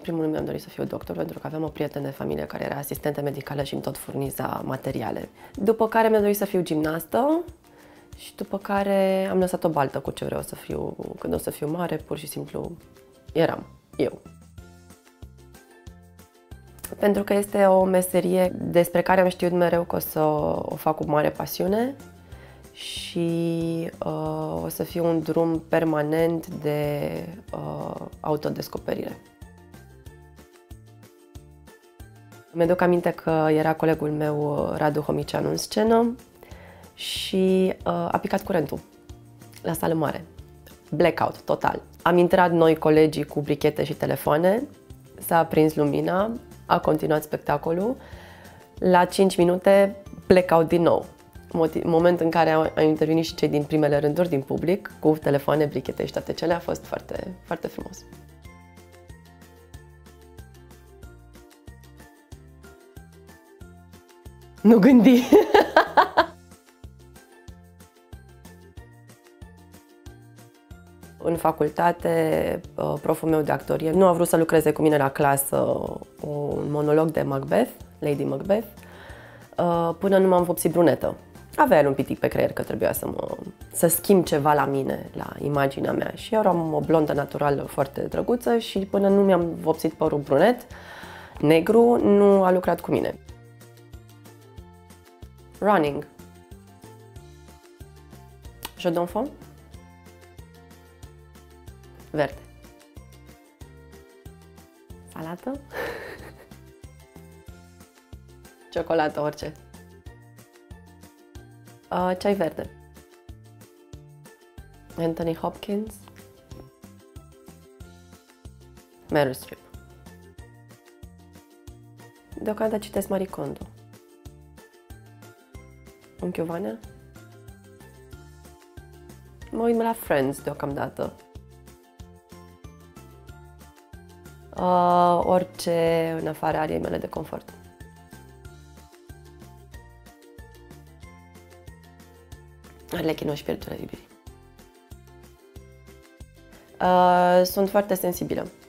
primul rând mi-am dorit să fiu doctor pentru că aveam o prietenă de familie care era asistentă medicală și îmi tot furniza materiale. După care mi-am dorit să fiu gimnastă și după care am lăsat o baltă cu ce vreau să fiu când o să fiu mare, pur și simplu eram eu. Pentru că este o meserie despre care am știut mereu că o să o fac cu mare pasiune și o să fie un drum permanent de autodescoperire. Mi-aduc aminte că era colegul meu, Radu Homicianu, în scenă și a picat curentul la sală mare. Blackout total. Am intrat noi colegii cu brichete și telefoane, s-a aprins lumina, a continuat spectacolul. La 5 minute blackout din nou. Moment în care au intervenit și cei din primele rânduri din public, cu telefoane, brichete și toate cele, a fost foarte, foarte frumos. Nu gândi! În facultate, proful meu de actorie nu a vrut să lucreze cu mine la clasă un monolog de Macbeth, Lady Macbeth, până nu m-am vopsit brunetă. Avea el un pitic pe creier că trebuia să schimb ceva la mine, la imaginea mea. Și eu eram o blondă naturală foarte drăguță și până nu mi-am vopsit părul brunet, negru, nu a lucrat cu mine. Running. Jeu d'enfant? Verde. Salată? Ciocolată, orice. Ceai verde. Anthony Hopkins. Meryl Streep. Deocamdată citesc Marie Kondo. Unchiul Vania. Mă uit la Friends deocamdată. Orice în afara ariei mele de confort. Arlechinul și Spiritul iubirii. Sunt foarte sensibilă.